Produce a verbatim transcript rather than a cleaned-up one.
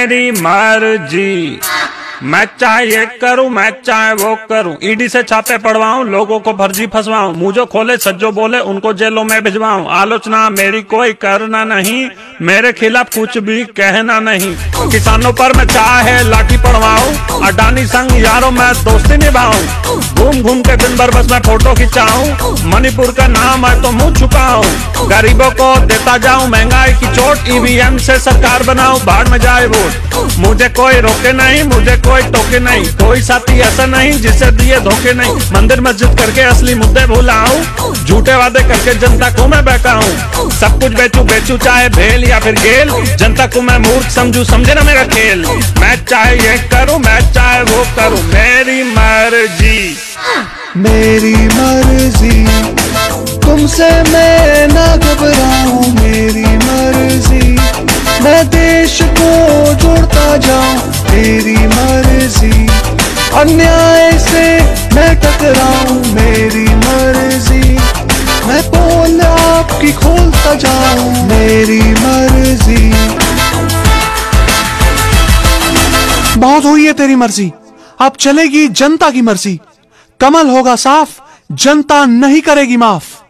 मेरी मर्जी, मैं चाहे ये करूं मैं चाहे वो करूं, ईडी से छापे पड़वाऊं, लोगों को फर्जी फंसवाऊं, मुझे खोले सज्जो बोले उनको जेलों में भिजवाऊं। आलोचना मेरी कोई करना नहीं, मेरे खिलाफ कुछ भी कहना नहीं। किसानों पर मैं चाहे लाठी पड़वाऊं, अडानी संग यारों मैं दोस्ती निभाऊं। घूम घूम के दिन भर बस मैं फोटो खिंचाऊं, मणिपुर का नाम है तो मुंह छुपाऊं। गरीबों को देता जाऊं महंगाई की चोट, ईवीएम से सरकार बनाऊं बाढ़ में जाए वोट। मुझे कोई रोके नहीं, मुझे कोई टोके नहीं, कोई साथी ऐसा नहीं जिसे दिए धोखे नहीं। मंदिर मस्जिद करके असली मुद्दे भुलाऊं, झूठे वादे करके जनता को मैं बहकाऊं। सब कुछ बेचूं बेचूं चाहे भेल या फिर गेल, जनता को मैं मूर्ख समझूं समझे ना मेरा खेल। मैं चाहे ये करूं मैं चाहे वो करूं, मेरी मर्जी मेरी मर्जी, तुमसे मैं ना घबराऊं। मेरी मर्जी, मैं देश को जोड़ता जाऊं। मेरी मर्जी, अन्याय से मैं टकराऊं। मेरी मर्जी, मैं पोल आपकी खोलता जाऊं। मेरी मर्जी। बहुत हुई है तेरी मर्जी, अब चलेगी जनता की मर्जी। कमल होगा साफ, जनता नहीं करेगी माफ।